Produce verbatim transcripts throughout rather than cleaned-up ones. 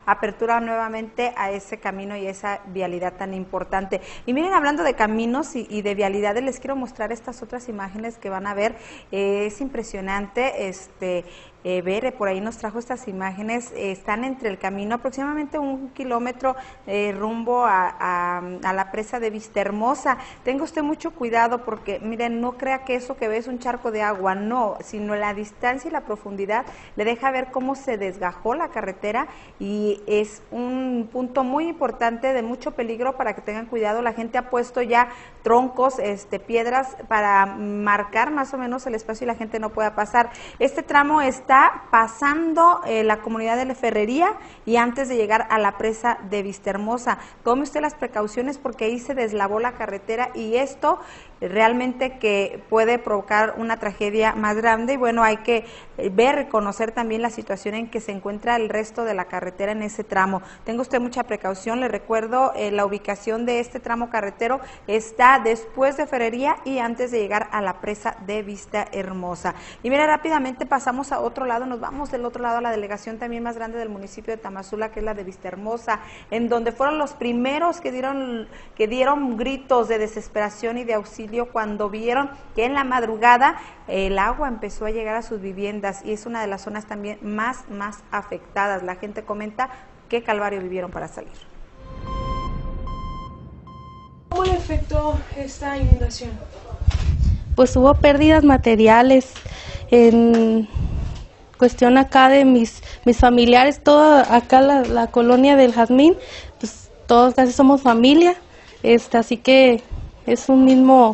apertura nuevamente a ese camino y esa vialidad tan importante. Y miren, hablando de caminos y, y de vialidades, les quiero mostrar estas otras imágenes que van a ver. Eh, es impresionante este eh, ver, por ahí nos trajo estas imágenes, eh, están entre el camino, aproximadamente un kilómetro eh, rumbo a, a, a la presa de Vistahermosa. Tenga usted mucho cuidado porque, miren, no crea que eso que ve es un charco de agua, no, sino la distancia y la profundidad le deja ver cómo se desgajó la carretera y es un punto muy importante de mucho peligro para que tengan cuidado. La gente ha puesto ya troncos, este, piedras para marcar más o menos el espacio y la gente no pueda pasar. Este tramo está pasando eh, la comunidad de La Ferrería y antes de llegar a la presa de Vistahermosa. Tome usted las precauciones porque ahí se deslavó la carretera y esto realmente que puede provocar una tragedia más grande. Y bueno, hay que ver, reconocer también la situación en que se encuentra el resto de la carretera en ese tramo. Tenga usted mucha precaución. Le recuerdo, eh, la ubicación de este tramo carretero está después de Ferrería y antes de llegar a la presa de Vistahermosa. Y mira, rápidamente pasamos a otro lado, nos vamos del otro lado a la delegación también más grande del municipio de Tamazula, que es la de Vistahermosa, en donde fueron los primeros que dieron, que dieron gritos de desesperación y de auxilio cuando vieron que en la madrugada el agua empezó a llegar a sus viviendas y es una de las zonas también más, más afectadas. La gente comenta qué calvario vivieron para salir. ¿Cómo le afectó esta inundación? Pues hubo pérdidas materiales, en cuestión acá de mis, mis familiares, toda acá la, la colonia del Jazmín, pues todos casi somos familia, este, así que es un mismo,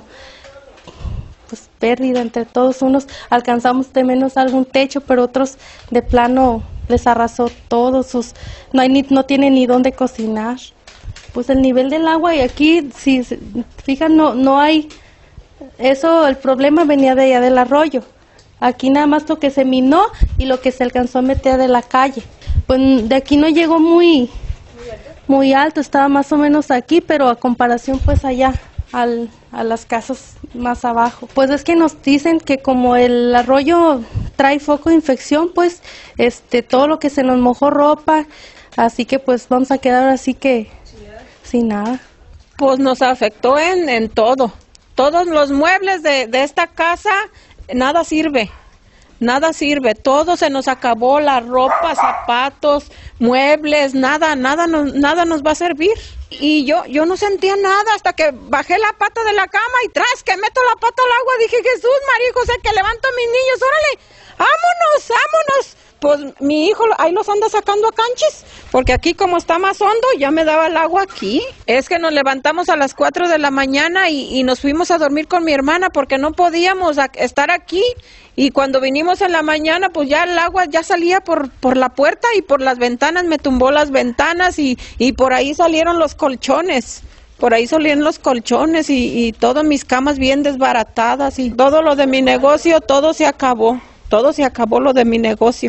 pues, pérdida entre todos. Unos alcanzamos de menos algún techo, pero otros de plano les arrasó todo, sus, no hay ni, no tienen ni dónde cocinar. Pues el nivel del agua, y aquí, si se fijan, no, no hay, eso, el problema venía de allá del arroyo. Aquí nada más lo que se minó y lo que se alcanzó a meter de la calle. Pues de aquí no llegó muy, muy alto, estaba más o menos aquí, pero a comparación pues allá. Al, a las casas más abajo. Pues es que nos dicen que como el arroyo trae foco de infección, pues este todo lo que se nos mojó ropa, así que pues vamos a quedar así que sin nada. Pues nos afectó en, en todo. Todos los muebles de, de esta casa, nada sirve. Nada sirve, todo se nos acabó, la ropa, zapatos, muebles, nada, nada, no, nada nos va a servir. Y yo, yo no sentía nada hasta que bajé la pata de la cama y tras que meto la pata al agua dije, Jesús, María José, que levanto a mis niños, órale, vámonos, vámonos. Pues mi hijo ahí los anda sacando a canchis, porque aquí como está más hondo ya me daba el agua aquí. Es que nos levantamos a las cuatro de la mañana y, y nos fuimos a dormir con mi hermana porque no podíamos estar aquí. Y cuando vinimos en la mañana, pues ya el agua ya salía por, por la puerta y por las ventanas, me tumbó las ventanas y, y por ahí salieron los colchones. Por ahí salieron los colchones y, y todas mis camas bien desbaratadas y todo lo de mi negocio, todo se acabó. Todo se acabó lo de mi negocio.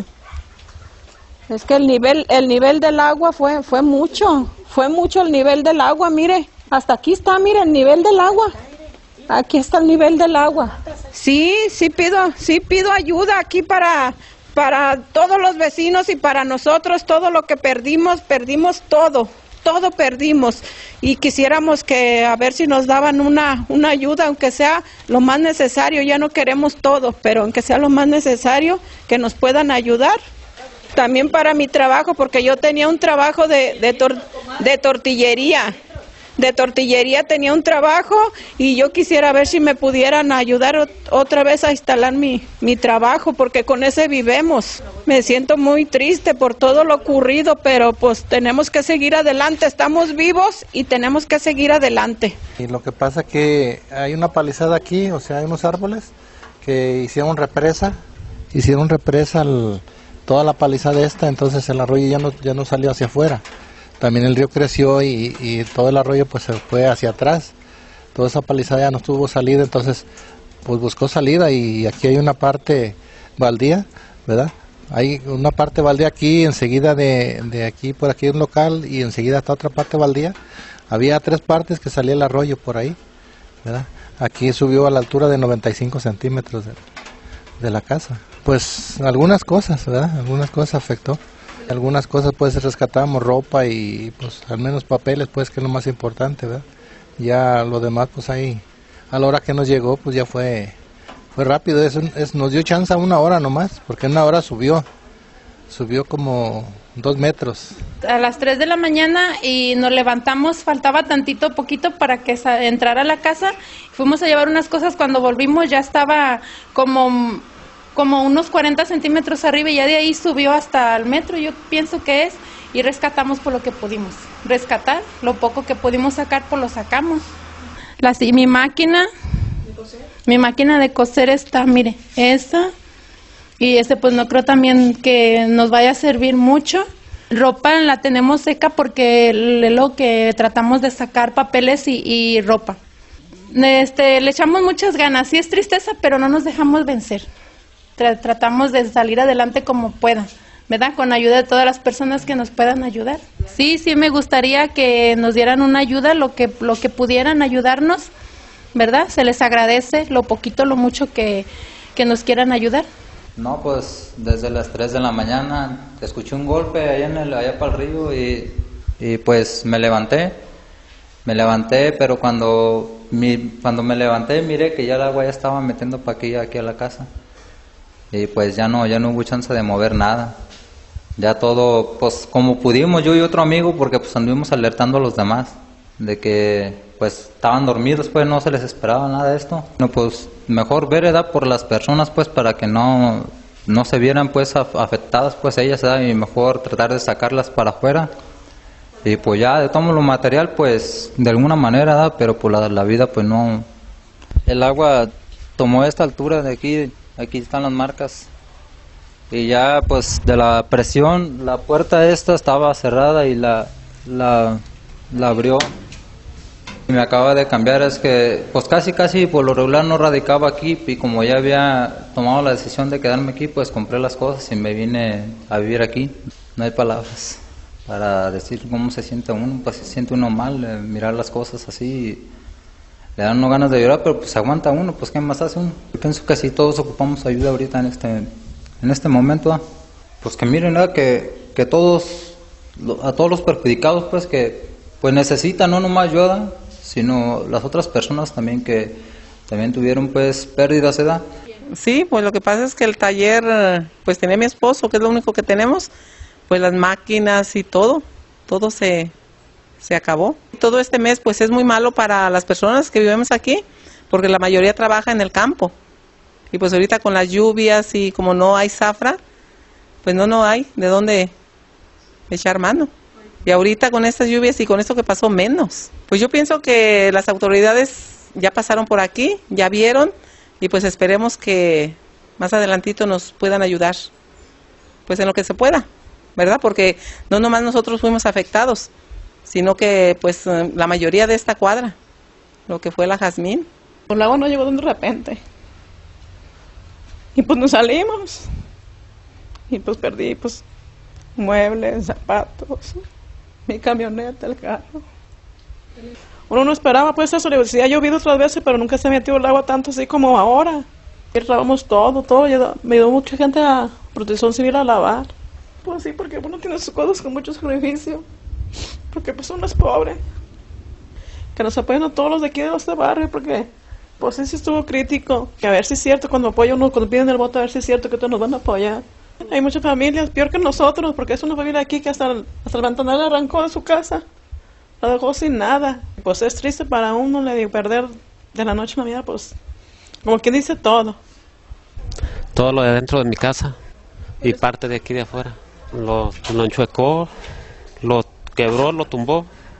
Es que el nivel, el nivel del agua fue, fue mucho, fue mucho el nivel del agua, mire, hasta aquí está, mire, el nivel del agua. Aquí está el nivel del agua. Sí, sí pido, sí pido ayuda aquí para, para todos los vecinos y para nosotros, todo lo que perdimos, perdimos todo, todo perdimos. Y quisiéramos que a ver si nos daban una, una ayuda, aunque sea lo más necesario, ya no queremos todo, pero aunque sea lo más necesario, que nos puedan ayudar. También para mi trabajo, porque yo tenía un trabajo de, de, tor, de tortillería. De tortillería tenía un trabajo y yo quisiera ver si me pudieran ayudar otra vez a instalar mi, mi trabajo, porque con ese vivemos. Me siento muy triste por todo lo ocurrido, pero pues tenemos que seguir adelante, estamos vivos y tenemos que seguir adelante. Y lo que pasa que hay una palizada aquí, o sea, hay unos árboles que hicieron represa, hicieron represa al... toda la palizada esta, entonces el arroyo ya no, ya no salió hacia afuera. También el río creció y, y todo el arroyo pues se fue hacia atrás. Toda esa palizada ya no tuvo salida, entonces pues buscó salida y aquí hay una parte baldía, ¿verdad? Hay una parte baldía aquí, enseguida de, de aquí, por aquí un local y enseguida está otra parte baldía. Había tres partes que salía el arroyo por ahí, ¿verdad? Aquí subió a la altura de noventa y cinco centímetros de, de la casa. Pues algunas cosas, ¿verdad? Algunas cosas afectó. Algunas cosas pues rescatamos, ropa y pues al menos papeles pues, que es lo más importante, ¿verdad? Ya lo demás pues ahí, a la hora que nos llegó pues ya fue, fue rápido, es, es, nos dio chance a una hora nomás, porque en una hora subió, subió como dos metros. A las tres de la mañana y nos levantamos, faltaba tantito, poquito para que entrara a la casa, fuimos a llevar unas cosas, cuando volvimos ya estaba como... como unos cuarenta centímetros arriba y ya de ahí subió hasta el metro, yo pienso que es, y rescatamos por lo que pudimos. Rescatar, lo poco que pudimos sacar, pues lo sacamos. La, mi máquina, ¿de coser? Mi máquina de coser está, mire, esta, y este pues no creo también que nos vaya a servir mucho. Ropa la tenemos seca porque es lo que tratamos de sacar, papeles y, y ropa. Este, le echamos muchas ganas, sí es tristeza, pero no nos dejamos vencer. Tratamos de salir adelante como puedan, ¿verdad? Con ayuda de todas las personas que nos puedan ayudar. Sí, sí me gustaría que nos dieran una ayuda, lo que, lo que pudieran ayudarnos, ¿verdad? Se les agradece lo poquito, lo mucho que, que nos quieran ayudar. No, pues desde las tres de la mañana escuché un golpe allá, en el, allá para el río y, y pues me levanté, me levanté, pero cuando, mi, cuando me levanté miré que ya el agua ya estaba metiendo para aquí, aquí a la casa. Y pues ya no, ya no hubo chance de mover nada. Ya todo, pues como pudimos, yo y otro amigo, porque pues anduvimos alertando a los demás de que pues estaban dormidos, pues no se les esperaba nada de esto. No, pues mejor ver, ¿verdad? Por las personas, pues para que no, no se vieran pues afectadas pues ellas, ¿verdad? Y mejor tratar de sacarlas para afuera. Y pues ya de todo lo material, pues de alguna manera, ¿verdad? Pero por la, la vida pues no. El agua tomó esta altura de aquí. Aquí están las marcas y ya pues de la presión la puerta esta estaba cerrada y la, la, la abrió y me acaba de cambiar. Es que pues casi casi por lo regular no radicaba aquí y como ya había tomado la decisión de quedarme aquí, pues compré las cosas y me vine a vivir aquí. No hay palabras para decir cómo se siente uno, pues se siente uno mal, eh, mirar las cosas así. Le dan uno ganas de llorar, pero pues aguanta uno, pues ¿qué más hace uno? Yo pienso que sí, todos ocupamos ayuda ahorita en este en este momento, ¿eh? Pues que miren, ¿verdad? que que todos, a todos los perjudicados, pues que pues necesitan no nomás ayuda, sino las otras personas también que también tuvieron pues pérdidas, ¿verdad? Sí, pues lo que pasa es que el taller, pues tenía mi esposo, que es lo único que tenemos, pues las máquinas y todo, todo se... se acabó. Todo este mes pues es muy malo para las personas que vivimos aquí, porque la mayoría trabaja en el campo. Y pues ahorita con las lluvias y como no hay zafra, pues no, no hay de dónde echar mano. Y ahorita con estas lluvias y con esto que pasó menos. Pues yo pienso que las autoridades ya pasaron por aquí, ya vieron, y pues esperemos que más adelantito nos puedan ayudar, pues en lo que se pueda, ¿verdad? Porque no nomás nosotros fuimos afectados, sino que pues la mayoría de esta cuadra, lo que fue la Jazmín. El agua no llegó de repente. Y pues nos salimos. Y pues perdí pues muebles, zapatos, mi camioneta, el carro. Uno no esperaba pues eso, sí ha llovido otras veces, pero nunca se metió el agua tanto así como ahora. Cerrábamos todo, todo, me dio mucha gente a Protección Civil a lavar. Pues sí, porque uno tiene sus cosas con mucho sacrificio. Porque pues uno es pobre, que nos apoyan a todos los de aquí de este barrio, porque pues sí, sí estuvo crítico, que a ver si es cierto, cuando apoyan uno, cuando piden el voto, a ver si es cierto que todos nos van a apoyar. Hay muchas familias, peor que nosotros, porque es una familia aquí que hasta el, hasta el ventanal arrancó de su casa, la dejó sin nada. Pues es triste para uno, le digo, perder de la noche a la mañana, pues como quien dice todo. Todo lo de dentro de mi casa y parte de aquí de afuera, lo, lo enchuecó, lo quebró, lo tumbó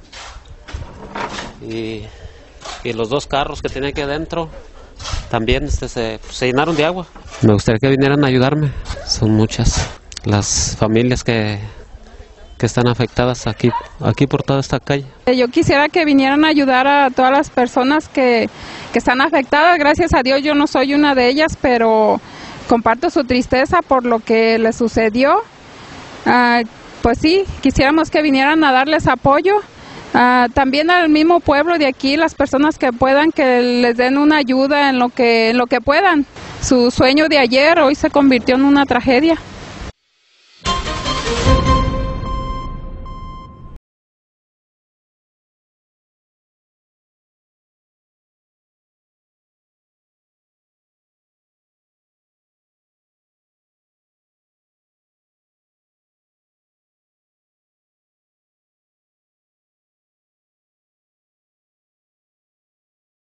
y, y los dos carros que tenía aquí adentro también este, se, se llenaron de agua. Me gustaría que vinieran a ayudarme, son muchas las familias que, que están afectadas aquí, aquí por toda esta calle. Yo quisiera que vinieran a ayudar a todas las personas que, que están afectadas. Gracias a Dios yo no soy una de ellas, pero comparto su tristeza por lo que les sucedió. Uh, Pues sí, quisiéramos que vinieran a darles apoyo, uh, también al mismo pueblo de aquí, las personas que puedan, que les den una ayuda en lo que, en lo que puedan. Su sueño de ayer hoy se convirtió en una tragedia.